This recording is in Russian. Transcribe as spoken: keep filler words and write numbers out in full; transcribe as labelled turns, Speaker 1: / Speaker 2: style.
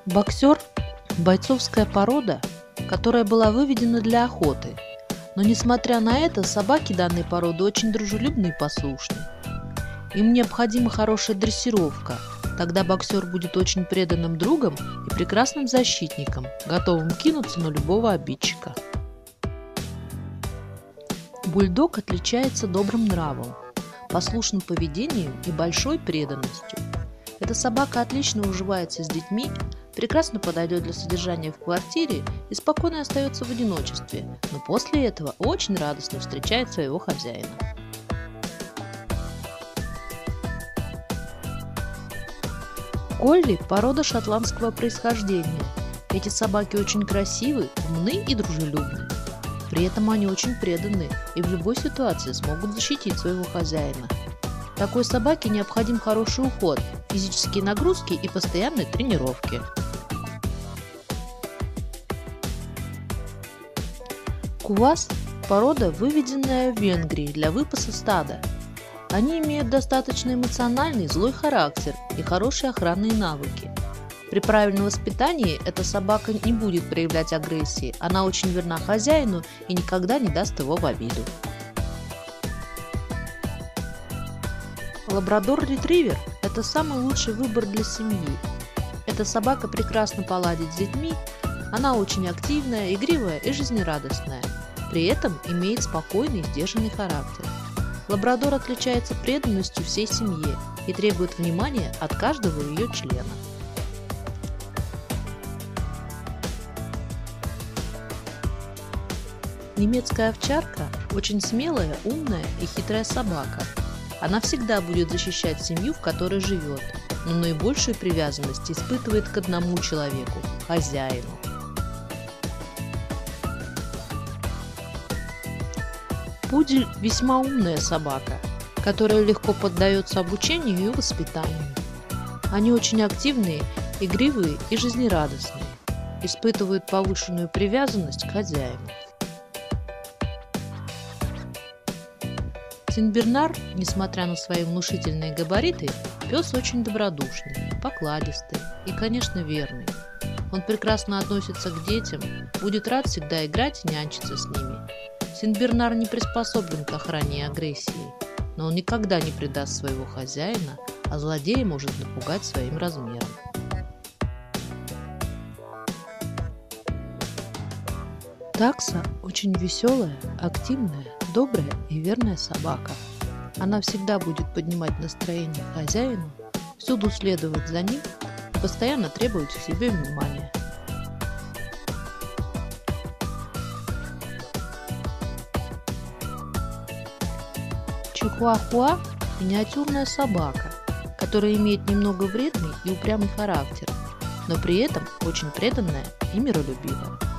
Speaker 1: Боксер– бойцовская порода, которая была выведена для охоты. Но несмотря на это, собаки данной породы очень дружелюбны и послушны. Им необходима хорошая дрессировка, тогда боксер будет очень преданным другом и прекрасным защитником, готовым кинуться на любого обидчика. Бульдог отличается добрым нравом, послушным поведением и большой преданностью. Эта собака отлично уживается с детьми, прекрасно подойдет для содержания в квартире и спокойно остается в одиночестве, но после этого очень радостно встречает своего хозяина. Колли – порода шотландского происхождения. Эти собаки очень красивы, умны и дружелюбны. При этом они очень преданы и в любой ситуации смогут защитить своего хозяина. Такой собаке необходим хороший уход, физические нагрузки и постоянные тренировки. Кувас – порода, выведенная в Венгрии для выпаса стада. Они имеют достаточно эмоциональный, злой характер и хорошие охранные навыки. При правильном воспитании эта собака не будет проявлять агрессии, она очень верна хозяину и никогда не даст его в обиду. Лабрадор-ретривер – это самый лучший выбор для семьи. Эта собака прекрасно поладит с детьми, она очень активная, игривая и жизнерадостная. При этом имеет спокойный и сдержанный характер. Лабрадор отличается преданностью всей семье и требует внимания от каждого ее члена. Немецкая овчарка – очень смелая, умная и хитрая собака. Она всегда будет защищать семью, в которой живет, но наибольшую привязанность испытывает к одному человеку – хозяину. Пудель – весьма умная собака, которая легко поддается обучению и воспитанию. Они очень активные, игривые и жизнерадостные, испытывают повышенную привязанность к хозяину. Сенбернар, несмотря на свои внушительные габариты, пес очень добродушный, покладистый и, конечно, верный. Он прекрасно относится к детям, будет рад всегда играть и нянчиться с ними. Сенбернар не приспособлен к охране и агрессии, но он никогда не предаст своего хозяина, а злодея может напугать своим размером. Такса очень веселая, активная, добрая и верная собака. Она всегда будет поднимать настроение хозяину, всюду следовать за ним и постоянно требовать к себе внимания. Чихуахуа – миниатюрная собака, которая имеет немного вредный и упрямый характер, но при этом очень преданная и миролюбивая.